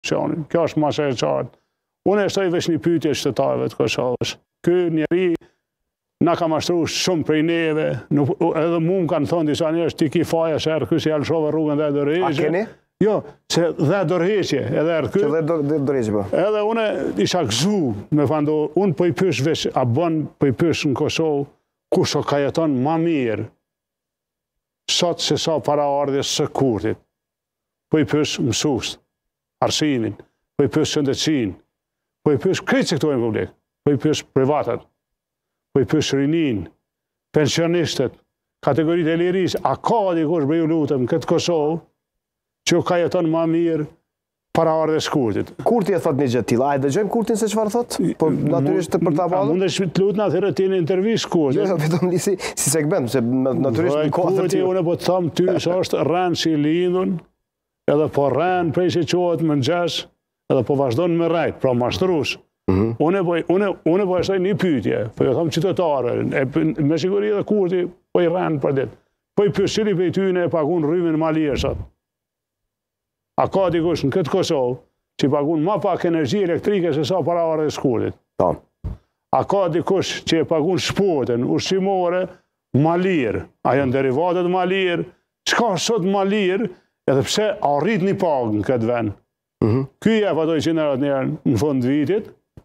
Shani. Kjo është masë e qartë. Unë e shtoj veç një pyetje shtetërve të Kosovës. Ky njeri na ka mashtruar shumë prej neve, edhe mu më kanë thonë disa njerëz ti ki faja se erë ky si alshove rrugën dhe dorëheqje. A keni? Jo, se dhe dorëheqje, edhe erë ky. Që dhe dorëheqje po. Edhe unë isha gëzu me fando, unë po i pysh veç, a bën po i pysh në Kosovë, kush o ka jeton ma mirë, sot se sa para ardhjes së Kurtit. Po i pysh mësues, arsimin, po i pysh shëndetësinë, po i pysh krejt sektorin publik, po i pysh privatat, po i pysh rinin, pensionistët, kategoritë e lirisë, a ka dikush për ju lutëm këtë Kosovë që ka jeton ma mirë para ardhjes Kurtit. Kurti e thot një gjë tillë. A e dëgjojmë Kurtin se çfarë thot? Po natyrisht për ta ballë. Mundesh të lutë atëherë ti në intervistë Kurtit. Jo, vetëm si segment, se natyrisht në kohë të tillë. Unë po të them ty se është rënë si lindun, edhe po rënë prej që quhet mëngjes, edhe po vazhdon me rrejt, pra mashtrues. Unë po e shtoj një pyetje, po jo them qytetarëve, me siguri edhe Kurti po i rënë për ditë. Po i pyes cili prej tyre e pagun rrymin Malier sot. A ka dikush në këtë Kosovë që i pagun ma pak energji elektrike se sa para ardhjes Kurtit? Po. A ka dikush që e pagun shpotën ushqimore Malier? A janë derivatet Malier? Çka sot Malier? Edhe pse arrit një pagë në këtë vend. Ky jep ato 100 euro në fund vitit,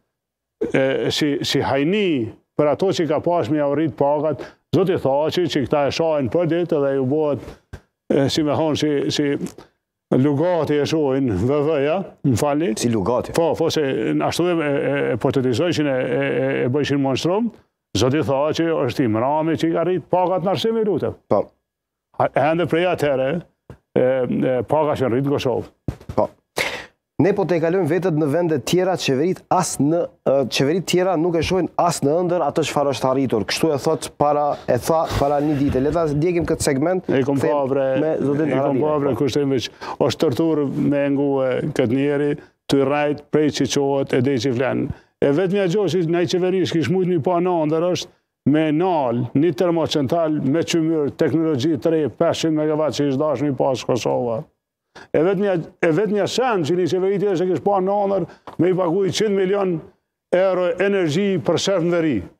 si hajni për ato që ka pas me arrit pagat, zoti Thaçi që këta e shajnë për ditë edhe ju bëhet, si me thonë, si lugati e shojnë VV-ja, më falni. Si lugati? Po, se ashtu e portretizojshin e bëjshin monstrum, zoti Thaçi është i mrami që i ka rrit pagat në arsim i lutem. Po. Ende prej atëherë, paga që në rritë në Kosovë. Po. Ne po të e kalojmë vetët në vendet tjera, qeverit tjera nuk e shojnë as në ëndër ato çfarë është arritur. Kështu e tha para një dite. Leta ndjekim këtë segment. E kom pavre, kushtem veç. është tërtur me ngue këtë njeri, të rajt prej që qohet e dhe që flenë. E vetë mja gjohë që në i qeverish kish mujtë një pa në ëndër është me nalë, një termocentral me qymyrë, teknologji 500 MW që ishtë dashë një pas Kosova. E vetë një sen që një qeverit e që kishë pa në ëndër me i paguj 100 milion euro energji për shef në veri.